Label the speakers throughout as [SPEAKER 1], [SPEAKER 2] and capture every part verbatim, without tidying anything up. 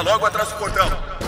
[SPEAKER 1] logo atrás do portão.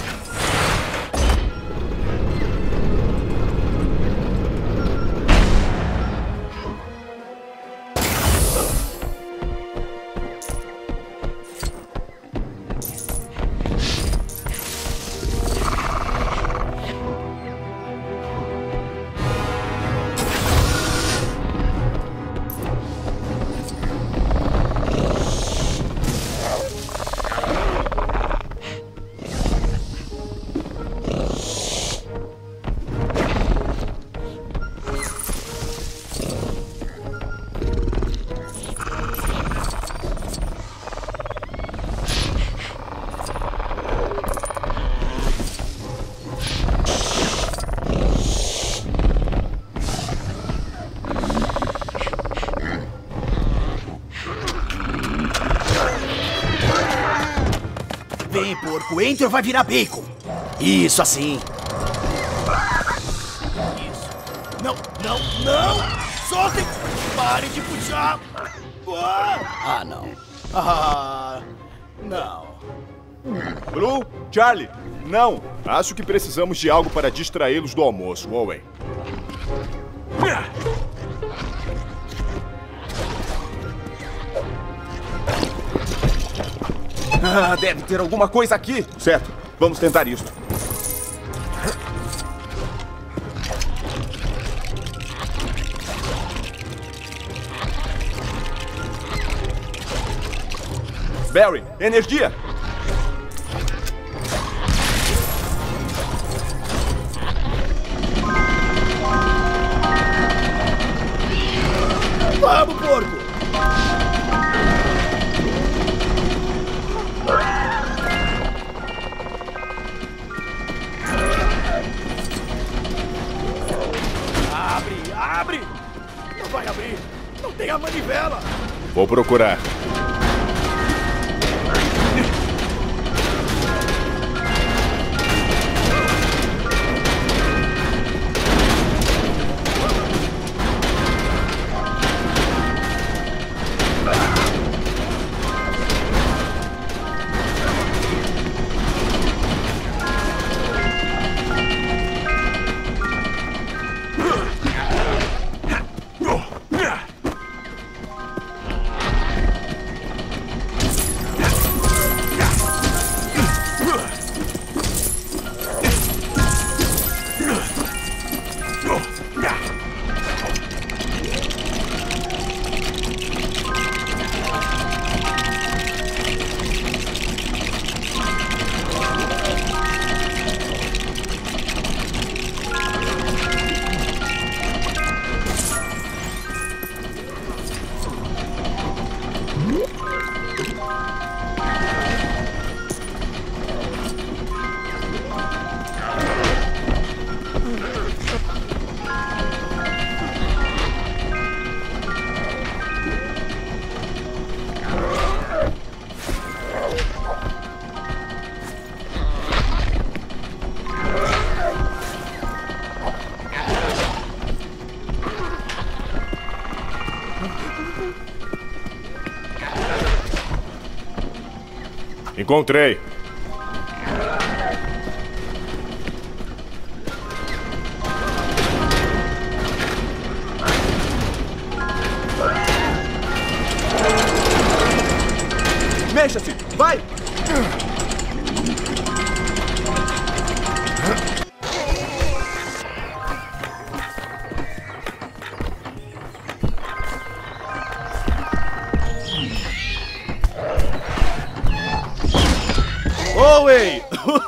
[SPEAKER 2] Vem, porco, entra ou vai virar bacon. Isso, assim. Isso. Não, não, não! Soltem! Pare de puxar! Ah, não. Ah, não.
[SPEAKER 3] Blue, Charlie, não. Acho que precisamos de algo para distraí-los do almoço, Owen.
[SPEAKER 4] Ah, deve ter alguma coisa aqui.
[SPEAKER 3] Certo, vamos tentar isso.
[SPEAKER 4] Barry, energia!
[SPEAKER 2] Vamos, porco! Abre, abre! Não vai abrir! Não tem a manivela!
[SPEAKER 3] Vou procurar. Encontrei.
[SPEAKER 4] Mexa-se! Vai!
[SPEAKER 2] Owen!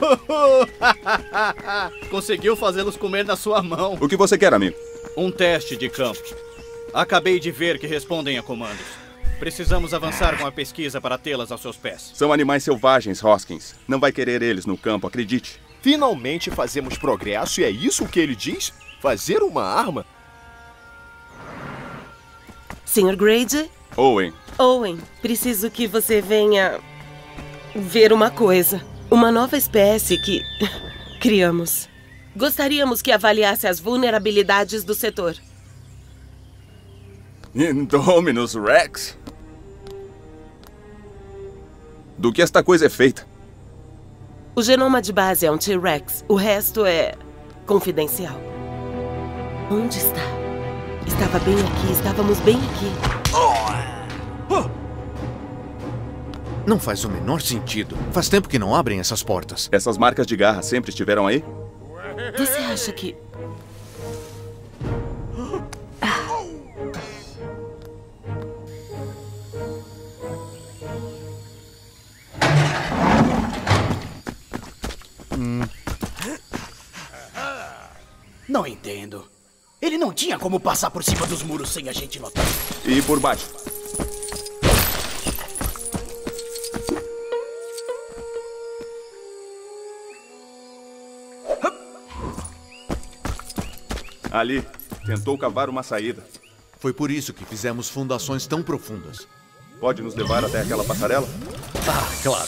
[SPEAKER 2] Conseguiu fazê-los comer na sua mão.
[SPEAKER 4] O que você quer, amigo?
[SPEAKER 2] Um teste de campo. Acabei de ver que respondem a comandos. Precisamos avançar com a pesquisa para tê-las aos seus pés.
[SPEAKER 4] São animais selvagens, Hoskins. Não vai querer eles no campo, acredite.
[SPEAKER 3] Finalmente fazemos progresso e é isso que ele diz? Fazer uma arma?
[SPEAKER 5] senhor Grady?
[SPEAKER 4] Owen.
[SPEAKER 5] Owen, preciso que você venha ver uma coisa. Uma nova espécie que criamos. Gostaríamos que avaliasse as vulnerabilidades do setor.
[SPEAKER 4] Indominus Rex? Do que esta coisa é feita?
[SPEAKER 5] O genoma de base é um T-Rex. O resto é confidencial. Onde está? Estava bem aqui. Estávamos bem aqui.
[SPEAKER 1] Não faz o menor sentido. Faz tempo que não abrem essas portas.
[SPEAKER 4] Essas marcas de garra sempre estiveram aí?
[SPEAKER 5] Você acha que...
[SPEAKER 6] Hum. Não entendo. Ele não tinha como passar por cima dos muros sem a gente notar.
[SPEAKER 4] E por baixo? Ali, tentou cavar uma saída.
[SPEAKER 1] Foi por isso que fizemos fundações tão profundas.
[SPEAKER 4] Pode nos levar até aquela passarela?
[SPEAKER 1] Ah, claro.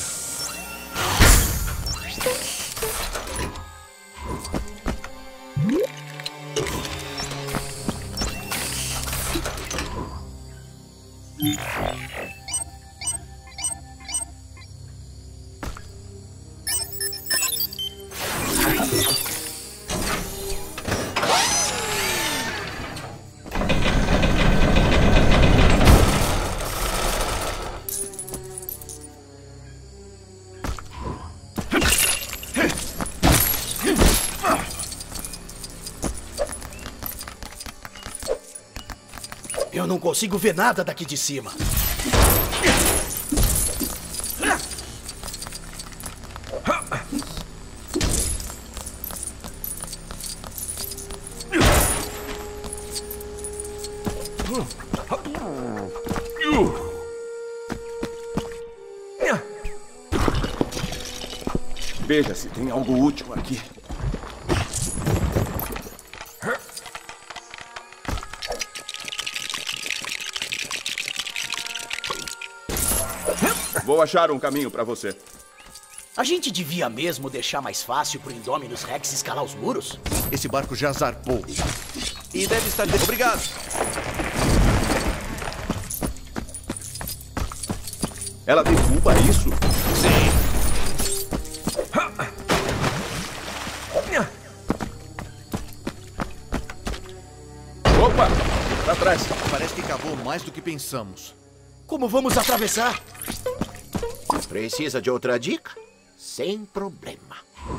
[SPEAKER 6] Eu não consigo ver nada daqui de cima.
[SPEAKER 4] Veja se tem algo útil aqui. Vou achar um caminho para você.
[SPEAKER 6] A gente devia mesmo deixar mais fácil pro Indominus Rex escalar os muros?
[SPEAKER 1] Esse barco já zarpou.
[SPEAKER 7] E deve estar... De... Obrigado.
[SPEAKER 4] Ela derruba isso?
[SPEAKER 7] Sim.
[SPEAKER 4] Opa! Pra trás.
[SPEAKER 1] Parece que cavou mais do que pensamos.
[SPEAKER 6] Como vamos atravessar?
[SPEAKER 8] Precisa de outra dica? Sem problema.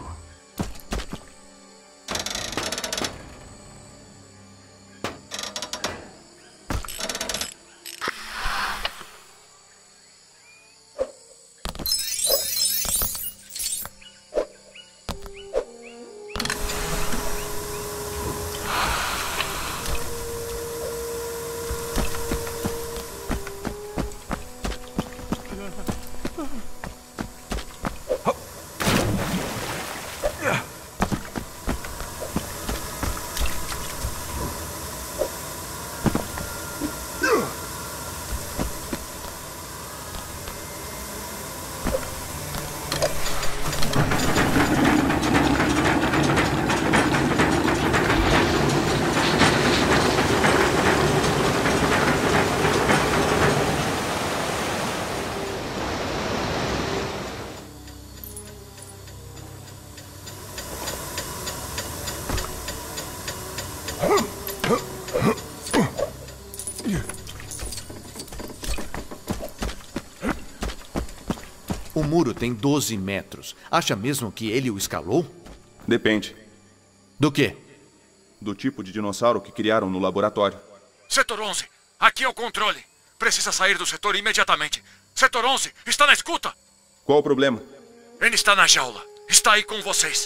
[SPEAKER 1] O muro tem doze metros. Acha mesmo que ele o escalou?
[SPEAKER 4] Depende.
[SPEAKER 1] Do quê?
[SPEAKER 4] Do tipo de dinossauro que criaram no laboratório.
[SPEAKER 9] Setor onze, aqui é o controle. Precisa sair do setor imediatamente. Setor onze, está na escuta?
[SPEAKER 4] Qual o problema?
[SPEAKER 9] Ele está na jaula. Está aí com vocês.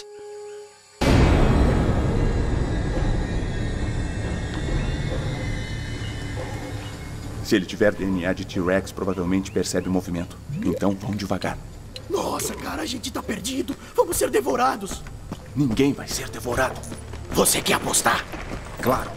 [SPEAKER 4] Se ele tiver D N A de T-Rex, provavelmente percebe o movimento. Então, vão devagar.
[SPEAKER 6] Nossa, cara, a gente tá perdido. Vamos ser devorados.
[SPEAKER 4] Ninguém vai ser devorado.
[SPEAKER 6] Você quer apostar?
[SPEAKER 4] Claro.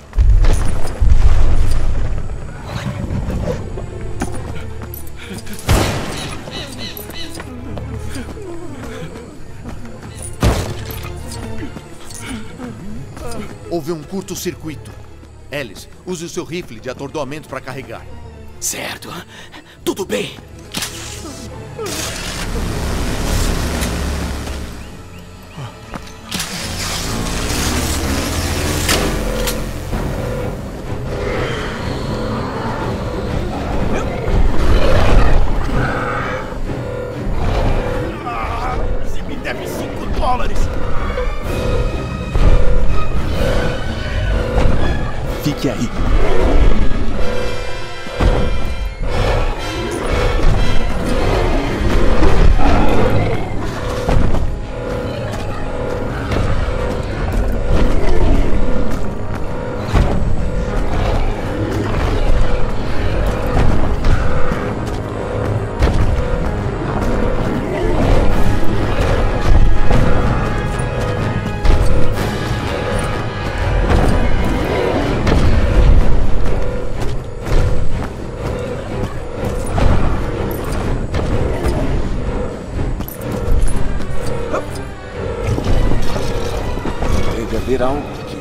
[SPEAKER 1] Houve um curto-circuito. Alice, use o seu rifle de atordoamento para carregar.
[SPEAKER 6] Certo. Tudo bem.
[SPEAKER 4] Fique aí. Algo aqui.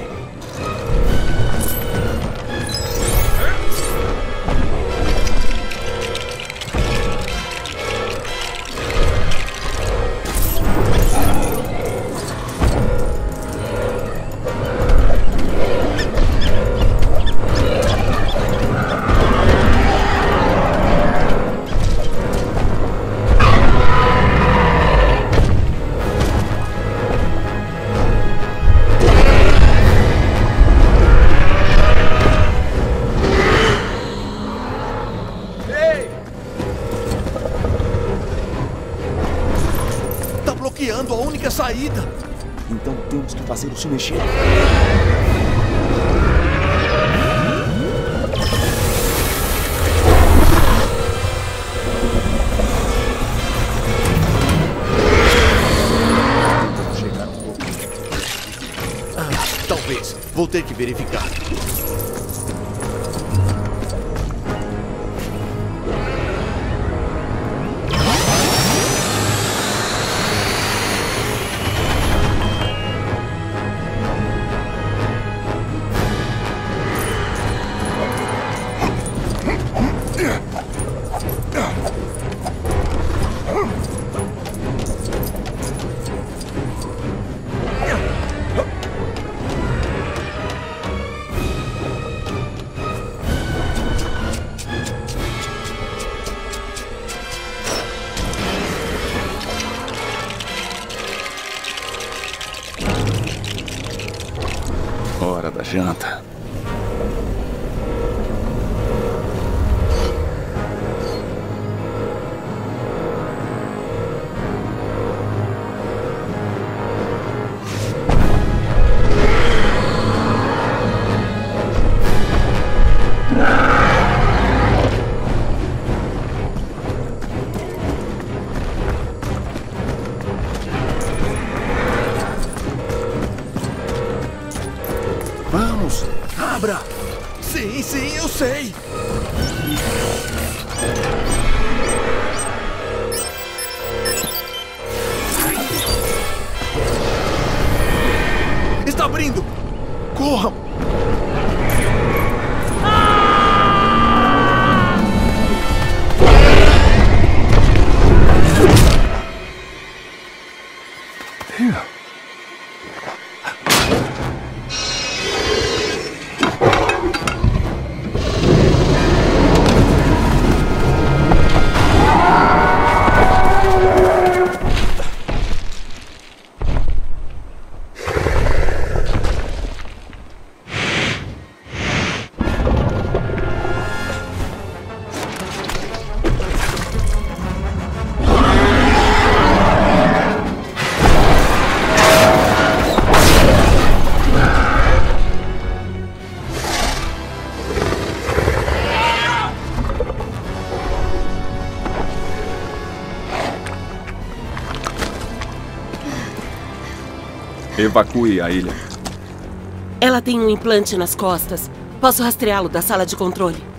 [SPEAKER 1] bloqueando a única saída.
[SPEAKER 4] Então temos que fazê-lo se mexer.
[SPEAKER 1] Chegar um pouco. Ah, talvez. Vou ter que verificar.
[SPEAKER 4] Hora da janta.
[SPEAKER 1] Vamos! Abra! Sim, sim, eu sei! Está abrindo! Corram!
[SPEAKER 4] Evacue a ilha.
[SPEAKER 5] Ela tem um implante nas costas. Posso rastreá-lo da sala de controle.